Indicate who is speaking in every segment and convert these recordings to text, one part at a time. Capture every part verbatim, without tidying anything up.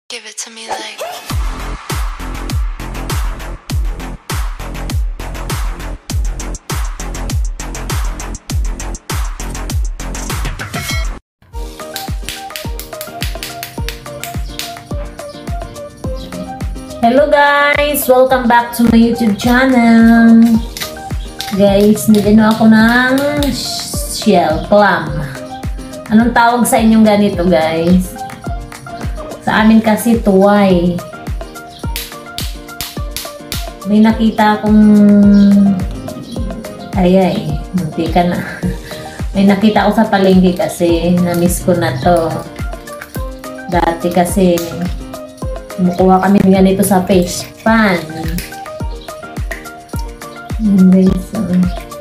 Speaker 1: Give it to me like.
Speaker 2: Hello guys! Welcome back to my YouTube channel. Guys, nilino ako ng shell clam. Anong tawag sa inyong ganito guys? Sa amin kasi tuway. May nakita akong ay ay, munti ka na. May nakita ako sa palengke kasi na-miss ko na to. Dati kasi kumukuha kami ganito sa fish pan. Yan guys. Uh,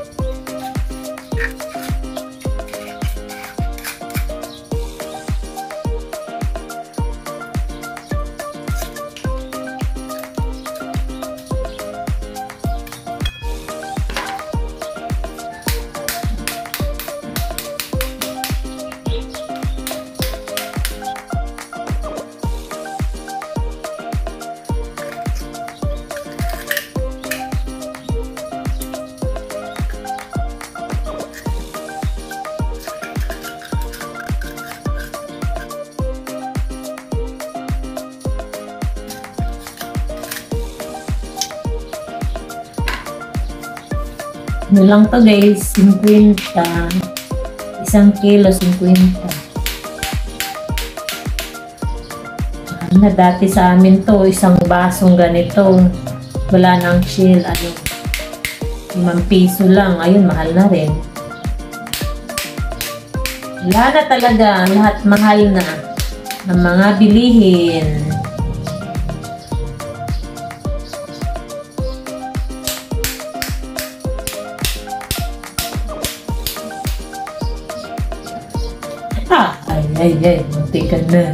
Speaker 2: Ano lang to guys, fifty. Isang kilo, fifty. Na dati sa amin to, isang basong ganito. Wala nang shell, ano, limang piso lang. Ayun, mahal na rin. Wala na talaga, lahat mahal na ng mga bilihin. Ah, ay, ay, ay, munti ka na.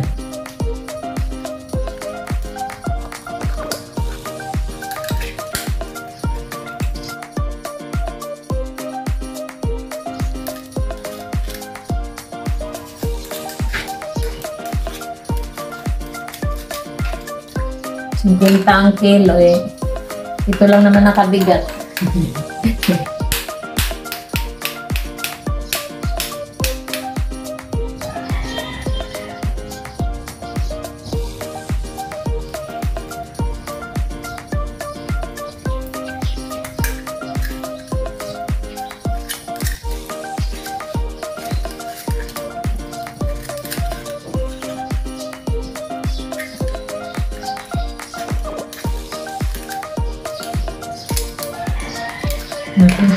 Speaker 2: fifty ang kilo eh. Ito lang naman nakabigat. Mm-hmm.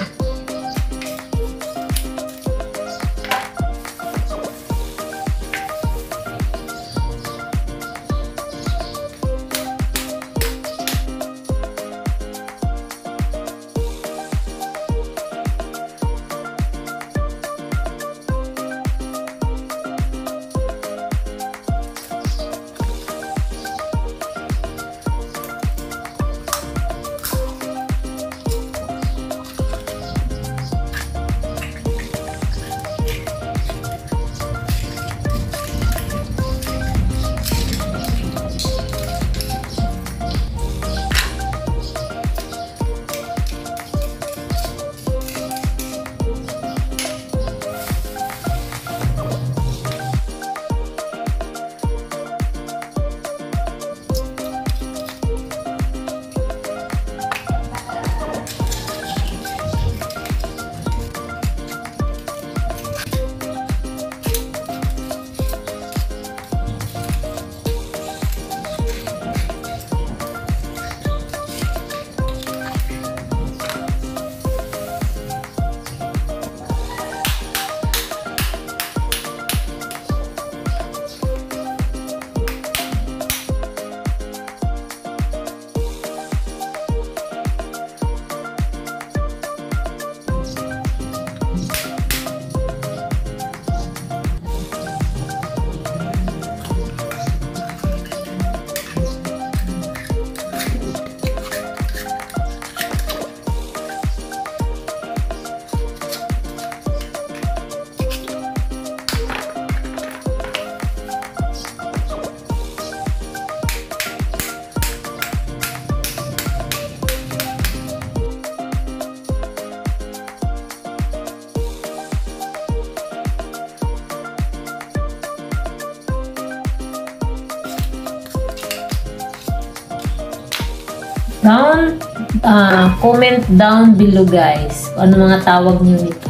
Speaker 2: Down, uh, comment down below guys. Ano mga tawag niyo nito?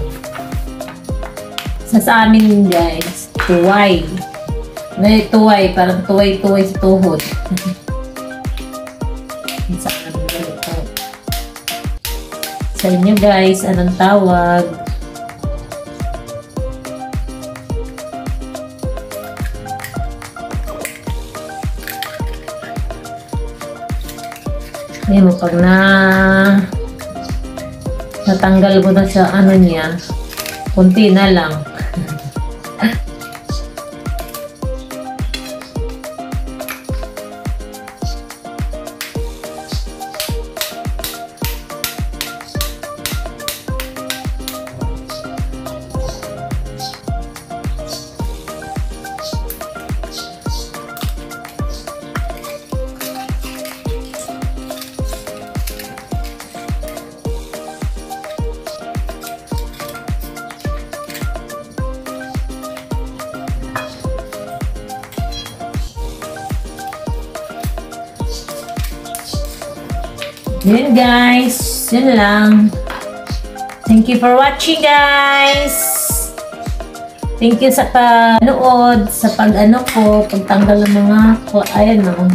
Speaker 2: Sa sa amin guys, tuway. May tuway, parang tuway-tuway sa tuhod. Sa amin ganito. Sa inyo guys, anong tawag? Ayan mo, pag na natanggal mo na sa ano niya, kunti na lang. Yun guys, yun lang. Thank you for watching guys. Thank you sa panood, sa pag-ano ko, pagtanggal ng mga, ayan o,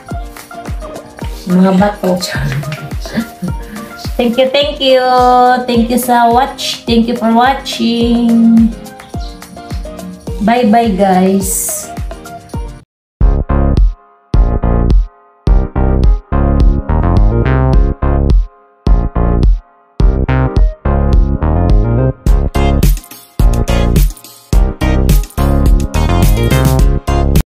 Speaker 2: mga bato. Thank you, thank you. Thank you sa watch. Thank you for watching. Bye bye guys.